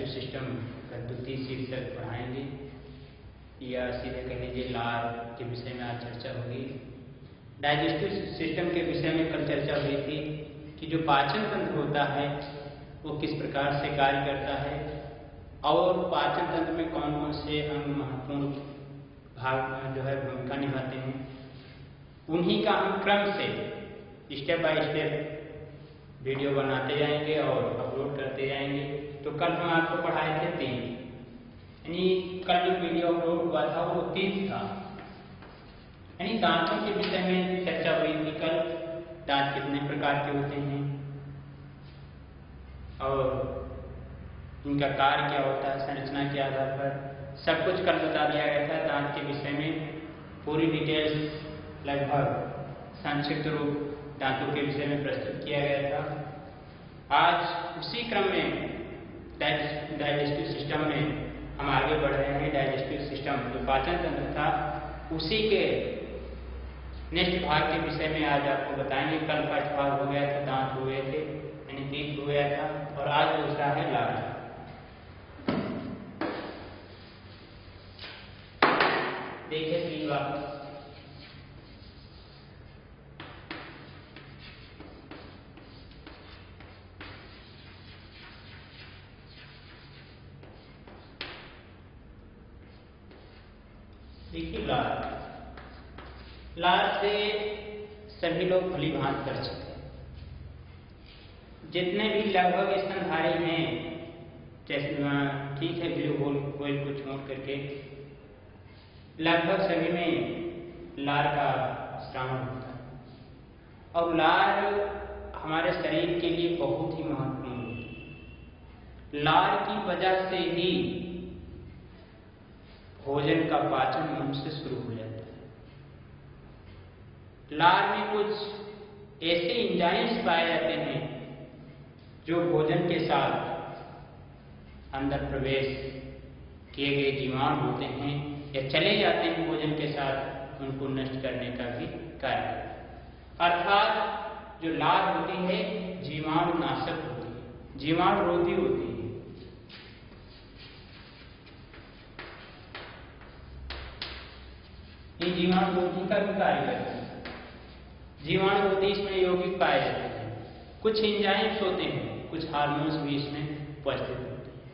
Digestive system का द्वितीय शीर्षक पढ़ाएंगे, या सीधे कह लीजिए लार के विषय में आज चर्चा होगी। डाइजेस्टिव सिस्टम के विषय में कल चर्चा हुई थी कि जो पाचन तंत्र होता है वो किस प्रकार से कार्य करता है और पाचन तंत्र में कौन कौन से अंग महत्वपूर्ण भाग जो है भूमिका निभाते हैं। उन्हीं का हम क्रम से स्टेप बाय स्टेप वीडियो बनाते जाएंगे और अपलोड करते जाएंगे। तो कल हम आपको पढ़ाए थे 3, यानी कल जो वीडियो अपलोड हुआ था वो 3 था, यानी दांतों के विषय में चर्चा हुई थी कल। दांत कितने प्रकार के होते हैं और इनका कार्य क्या होता है, संरचना के आधार पर सब कुछ कल बता दिया गया था। दांत के विषय में पूरी डिटेल्स लगभग संक्षिप्त रूप दांतों के विषय में प्रस्तुत किया गया था। आज उसी क्रम में डाइजेस्टिव सिस्टम में हम आगे बढ़ रहे हैं। डाइजेस्टिव सिस्टम जो पाचन तंत्र था उसी के नेक्स्ट भाग के विषय में आज आपको बताएंगे। कल फर्स्ट भाग हो गया था, दांत हो गए थे, यानी 3 हो गया था, और आज दूसरा है लार। देखिए प्लीज आप देखिए लार से सभी लोग भली भांति परिचित हैं। जितने भी लगभग स्तनधारी हैं, जैसे ठीक है ब्लू व्हेल को छोड़ करके लगभग सभी में लार का स्रावन होता है, और लार हमारे शरीर के लिए बहुत ही महत्वपूर्ण होती है। लार की वजह से ही भोजन का पाचन मुंह से शुरू हो जाता है। लार में कुछ ऐसे एंजाइम्स पाए जाते हैं जो भोजन के साथ अंदर प्रवेश किए गए जीवाणु होते हैं या चले जाते हैं भोजन के साथ, उनको नष्ट करने का भी कार्य। अर्थात जो लार होती है जीवाणु नाशक होती है, जीवाणु रोधी होती है। ये जीवाणु रोधी का भी कार्य करता है। जीवाणु रोधी इसमें यौगिक पाए जाते हैं, कुछ एंजाइम्स होते हैं, कुछ हार्मोन्स भी इसमें उपस्थित होते हैं।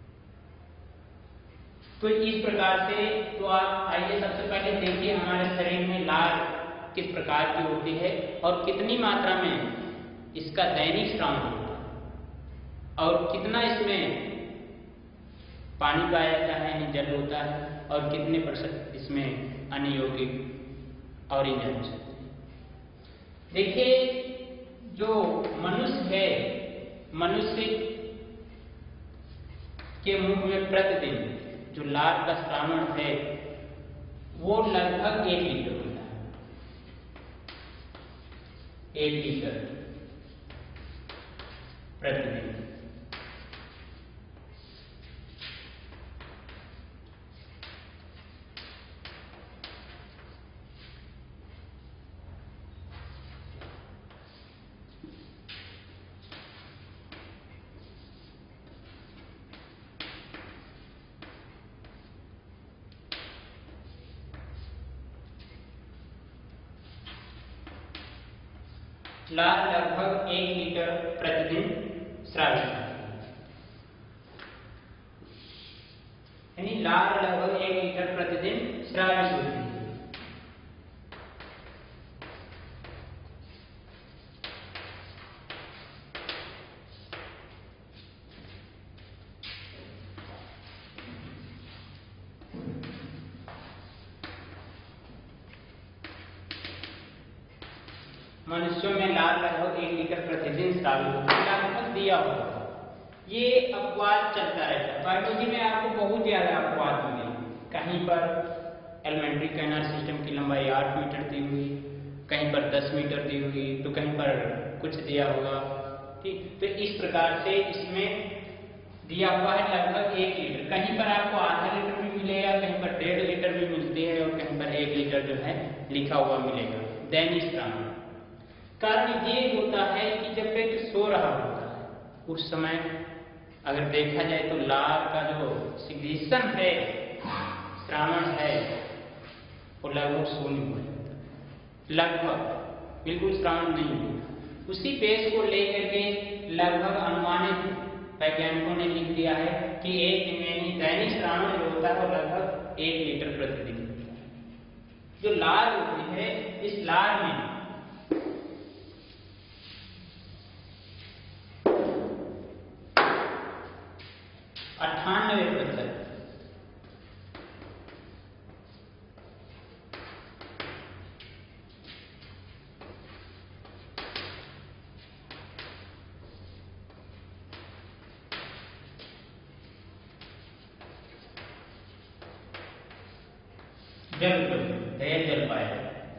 तो इस प्रकार से तो आप आइए सबसे पहले देखिए हमारे शरीर में लार किस प्रकार की होती है और कितनी मात्रा में इसका दैनिक स्राव होता है और कितना इसमें पानी पाया जाता है, यानी जल होता है, और कितने % इसमें अन्य यौगिक और एंजाइम्स होते हैं। देखिए जो मनुष्य है, मनुष्य के मुंह में प्रतिदिन जो लार का स्रावन है वो लगभग 1 लीटर होता है। 1 लीटर प्रतिदिन। लार लगभग 1 लीटर प्रतिदिन स्रावित होती है, यानी लार लगभग 1 लीटर प्रतिदिन स्रावित होती है। मनुष्यों में लार लगभग 1 लीटर प्रतिदिन स्रावित होती है, लगभग दिया होगा। ये अपवाद चलता रहता है। बायोलॉजी में आपको बहुत ज्यादा अपवाद मिले। कहीं पर एलिमेंट्री कैनाल सिस्टम की लंबाई 8 मीटर दी हुई, कहीं पर 10 मीटर दी हुई, तो कहीं पर कुछ दिया होगा। ठीक, तो इस प्रकार से इसमें दिया हुआ है लगभग 1 लीटर। कहीं पर आपको आधा लीटर भी मिलेगा, कहीं पर 1.5 लीटर भी मिलती है, और कहीं पर 1 लीटर जो है लिखा हुआ मिलेगा दैनिक स्राव। कारण ये होता है कि जब पेट सो रहा होता है उस समय अगर देखा जाए तो लार का जो सिग्रेशन है, श्रावण है, वो लगभग शून्य हो जाता है, लगभग बिल्कुल श्रावण नहीं होता। उसी बेस को लेकर के लगभग अनुमानित वैज्ञानिकों ने लिख दिया है कि एक दैनिक श्रावण जो होता है वो लगभग 1 लीटर प्रतिदिन होता है। जो लार होती है, इस लार में 98% जल पाया जाता है।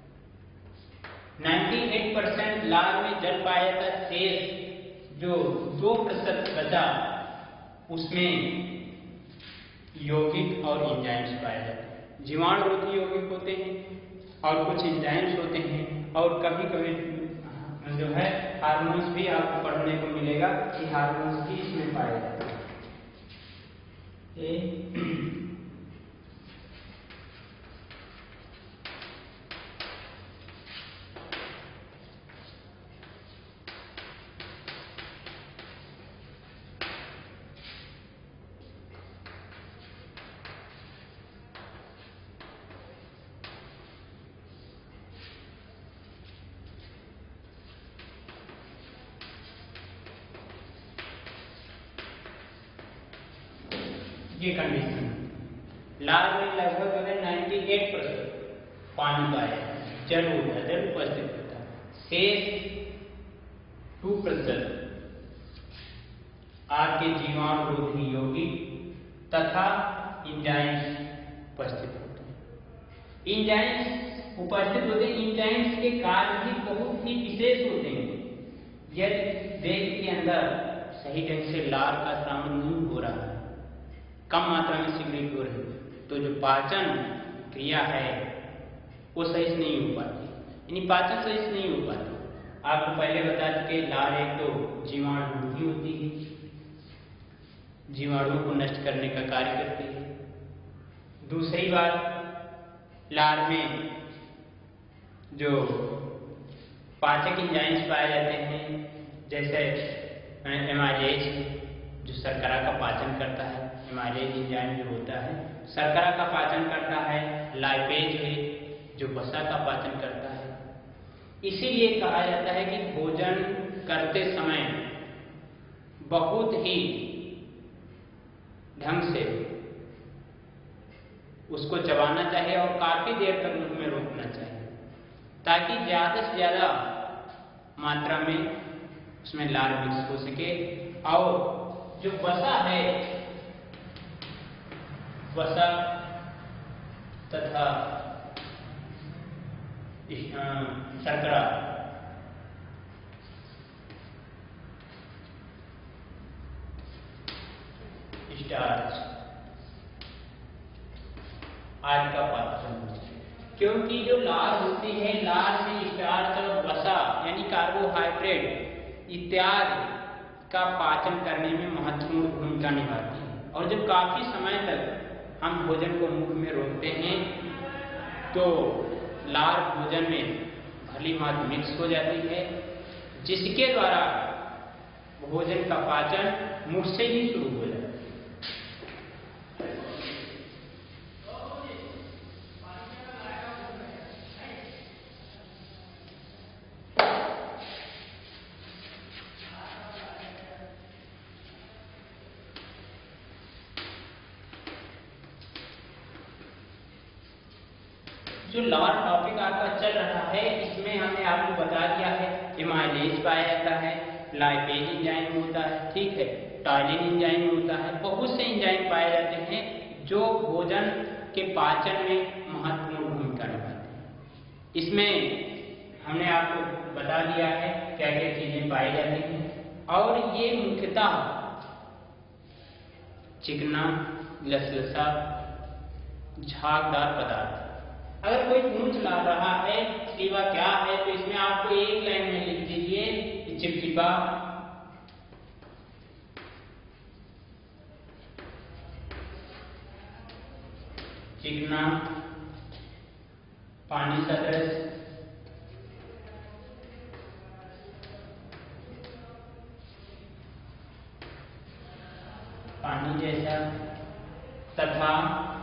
98% लार में जल पाया जाता है। शेष जो 2% बचा उसमें यौगिक और एंजाइम्स पाए जाते हैं। जीवाणु रोधी यौगिक होते हैं और कुछ एंजाइम्स होते हैं, और कभी कभी जो है हार्मोन्स भी आपको पढ़ने को मिलेगा कि हार्मोन्स भी इसमें पाए जाते हैं। ये कंडीशन लार में लगभग 98% पानी पाया जल होता है, जल उपस्थित होता है। शेष 2% आपके जीवाणु रोधी यौगिक तथा एंजाइम्स उपस्थित होते हैं। एंजाइम्स उपस्थित होते हैं। एंजाइम्स के कार्य भी बहुत ही विशेष होते हैं। यदि देह के अंदर सही ढंग से लार का श्रावण नहीं हो रहा है, कम मात्रा में सिगरेट हो रही, तो जो पाचन क्रिया है वो सही से नहीं हो पाती, यानी पाचन सही से नहीं हो पाती। आपको पहले बता चुके लार एक तो जीवाणु रोधी होती है, जीवाणुओं को नष्ट करने का कार्य करती है। दूसरी बात, लार में जो पाचक एंजाइम्स पाए जाते हैं, जैसे एमाइलेज जो शर्करा का पाचन करता है, एमाइलेज एंजाइम जो होता है शर्करा का पाचन करता है। लाइपेज है जो वसा का पाचन करता है। इसीलिए कहा जाता है कि भोजन करते समय बहुत ही ढंग से उसको चबाना चाहिए और काफी देर तक मुंह में रोकना चाहिए, ताकि ज्यादा से ज्यादा मात्रा में उसमें लार मिक्स हो सके। और जो वसा है, वसा तथा शर्करा स्टार्च आज का पाचन, क्योंकि जो लार होती है, लार में स्टार्च और वसा यानी कार्बोहाइड्रेट इत्यादि का पाचन करने में महत्वपूर्ण भूमिका निभाती है। और जब काफी समय तक हम भोजन को मुख में रोकते हैं तो लार भोजन में भली भांति मिक्स हो जाती है, जिसके द्वारा भोजन का पाचन मुख से ही शुरू हो जाता है। जो लार टॉपिक आपका चल रहा है, इसमें हमने आपको बता दिया है एमाइलेज पाया जाता है, लाइपेज एंजाइम होता है, ठीक है, टाइलिन एंजाइम होता है, बहुत से एंजाइम पाए जाते हैं जो भोजन के पाचन में महत्वपूर्ण भूमिका निभाते हैं। इसमें हमने आपको बता दिया है क्या क्या चीजें पाई जाती हैं, और ये मुख्यतः चिकना, लसलसा, झागदार पदार्थ। अगर कोई पूछ ला रहा है चिपचिपा क्या है, तो इसमें आपको एक लाइन में लिख दीजिए चिपचिपा चिकना पानी सदृश पानी जैसा तथा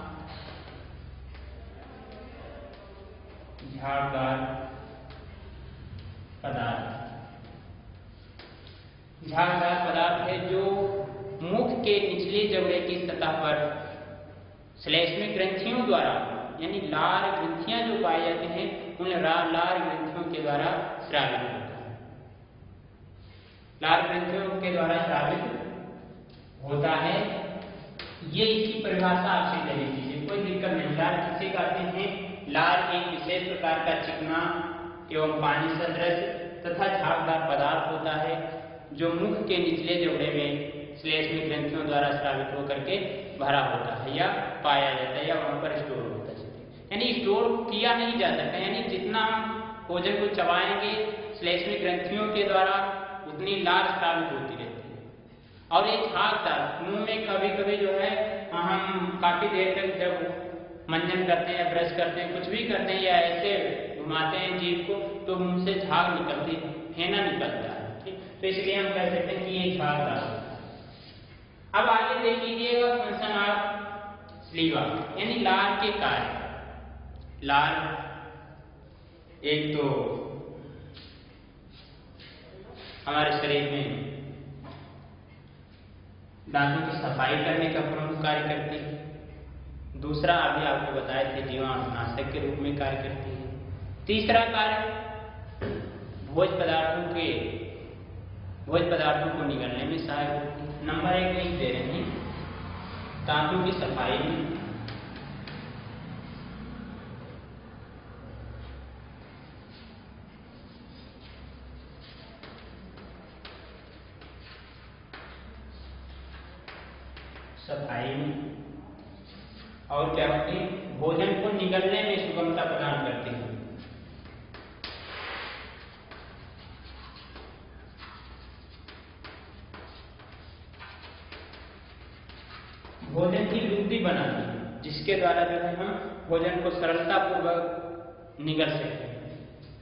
झागदार पदार्थ। झागदार पदार्थ है जो मुख के निचले जबड़े की सतह पर श्लेष्मिक ग्रंथियों द्वारा, यानी लार ग्रंथियां जो पाए जाते हैं उन लार ग्रंथियों के द्वारा स्रावित होता है। लार ग्रंथियों के द्वारा स्रावित होता है। ये इसकी परिभाषा आपसे ले लीजिए, कोई दिक्कत नहीं। लार किसे कहते हैं? लार एक विशेष प्रकार का चिकना एवं पानी सदृश तथा झागदार पदार्थ होता है जो मुख के निचले जबड़े में श्लेष्मिक ग्रंथियों द्वारा स्रावित होकर के भरा होता है या पाया जाता है या वहां पर स्टोर होता है। यानी स्टोर किया नहीं जा सकता, यानी जितना भोजन को चबाएंगे श्लेष्मिक ग्रंथियों के द्वारा उतनी लार स्रावित होती रहती है। और ये झागदार मुंह में कभी कभी जो है हम काफी देर तक जब मंजन करते हैं या ब्रश करते हैं, कुछ भी करते हैं या ऐसे घुमाते हैं जीभ को, तो मुंह से झाग निकलती है, फेना निकलता है। ठीक, तो इसलिए हम कह सकते हैं कि ये झागदार। अब आगे देख लीजिएगा फंक्शन ऑफ स्लीवा, यानी लार के कार्य। लार एक तो हमारे शरीर में दांतों की सफाई करने का प्रमुख कार्य करती है। दूसरा अभी आपको बताए थे जीवाणुनाशक के रूप में कार्य करती है। तीसरा कार्य भोज पदार्थों को निगलने में सहायक होती है। नंबर 1 लिख दे रहे हैं, दांतों की सफाई में, और क्या होती है? भोजन को निगलने में सुगमता प्रदान करती है। भोजन की लुब्धि बनाती है, जिसके द्वारा जो है हम भोजन को सरलता पूर्वक निगल सकते हैं।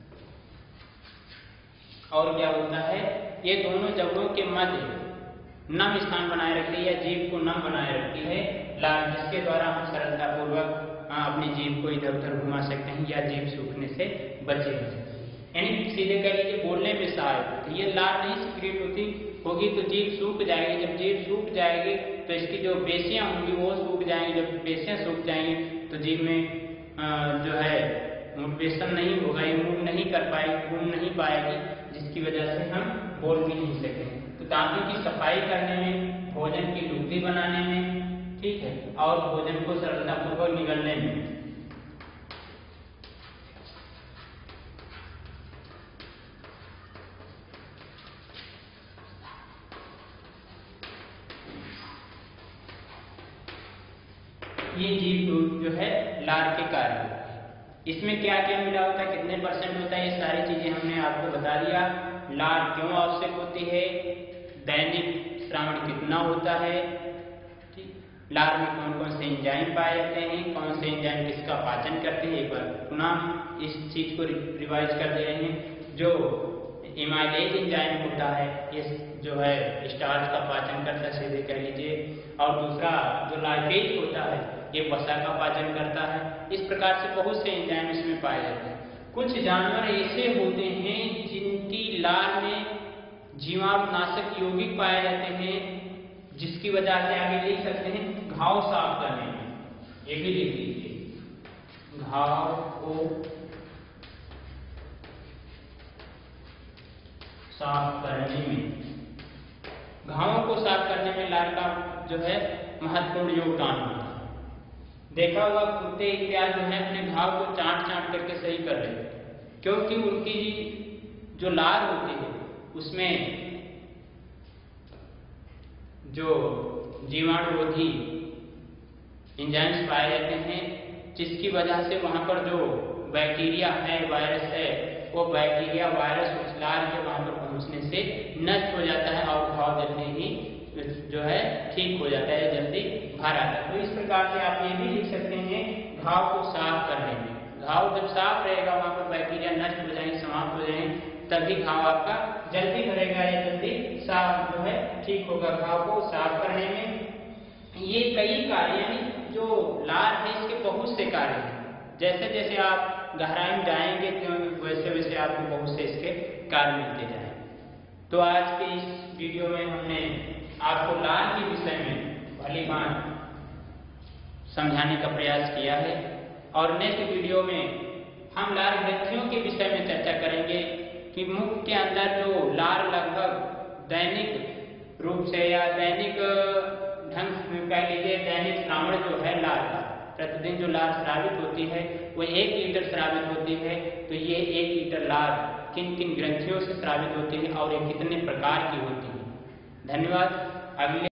और क्या होता है? ये दोनों जबड़ों के मध्य नम स्थान बनाए रखती है या जीभ को नम बनाए रखती है लार, जिसके द्वारा हम सरलता पूर्वक अपनी जीभ को इधर उधर घुमा सकते हैं या जीभ सूखने से बचे हो सकते हैं। यानी सीधे कह लीजिए बोलने में सहायक होती है। ये लार नहीं सिक्रेट होगी तो जीभ सूख जाएगी। जब जीभ सूख जाएगी तो इसकी जो पेशियां होंगी वो सूख जाएंगी। जब पेशियां सूख जाएंगी तो जीभ में जो है मोटिवेशन नहीं होगा, ये मूव नहीं कर पाएगी, घूम नहीं पाएगी, जिसकी वजह से हम बोल भी नहीं सकते। तो दांतों की सफाई करने में, भोजन की लुब्धि बनाने में, ठीक है, और भोजन को सरलतापूर्वक निगलने में। ये जीभ जो है लार के कार्य। इसमें क्या क्या मिला होता है, कितने परसेंट होता है, ये सारी चीजें हमने आपको बता दिया। लार क्यों आवश्यक होती है, दैनिक श्रावण कितना होता है, ठीक, लार में कौन कौन से एंजाइम पाए जाते हैं, कौन से एंजाइम किसका पाचन करते हैं। एक बार पुनः इस चीज को रिवाइज कर दे रहे हैं। जो एमाइलेज एंजाइम होता है ये जो है स्टार्च का पाचन करता है, सीधे कह लीजिए। और दूसरा जो लाइपेज होता है ये वसा का पाचन करता है। इस प्रकार से बहुत से एंजाइम इसमें पाए जाते हैं। कुछ जानवर ऐसे होते हैं जिनकी लार में जीवाणुनाशक यौगिक पाए जाते हैं, जिसकी वजह से आगे लिख सकते हैं घाव साफ करने में। ये भी लिख लीजिए, घाव को साफ करने में, घावों को साफ करने में लार का जो है महत्वपूर्ण योगदान होता है। देखा होगा कुत्ते इत्यादि जो है अपने घाव को चाट चाट करके सही कर रहे हैं, क्योंकि उनकी जो लार होती है उसमें जो जीवाणुरोधी एंजाइम्स पाए जाते हैं, जिसकी वजह से वहां पर जो बैक्टीरिया है, वायरस है, वो बैक्टीरिया वायरस उस लार के वहां पर पहुंचने से नष्ट हो जाता है और घाव जल्दी ही जो है ठीक हो जाता है, जल्दी भर आता है। तो इस प्रकार से आप ये भी लिख सकते हैं घाव को साफ करने में। घाव जब साफ रहेगा, वहां पर बैक्टीरिया नष्ट हो जाएंगे, समाप्त हो जाएंगे, तभी घाव आपका जल्दी भरेगा या जल्दी साफ जो है ठीक होगा। घाव को साफ करने में ये कई कार्य, यानी जो लार है इसके बहुत से कार्य हैं। जैसे जैसे आप गहराई में जाएंगे वैसे वैसे आपको बहुत से इसके कार्य मिलते जाएंगे। तो आज के इस वीडियो में हमने आपको लार के विषय में भली भांति समझाने का प्रयास किया है, और नेक्स्ट वीडियो में हम लार ग्रंथियों के विषय में चर्चा करेंगे कि मुख के अंदर जो लार लगभग दैनिक रूप से या दैनिक ढंग से कह लीजिए, दैनिक श्रावण जो है लार का, प्रतिदिन जो लार स्रावित होती है वो 1 लीटर स्रावित होती है। तो ये 1 लीटर लार किन किन ग्रंथियों से स्रावित होती है और ये कितने प्रकार की होती है। धन्यवाद। अगले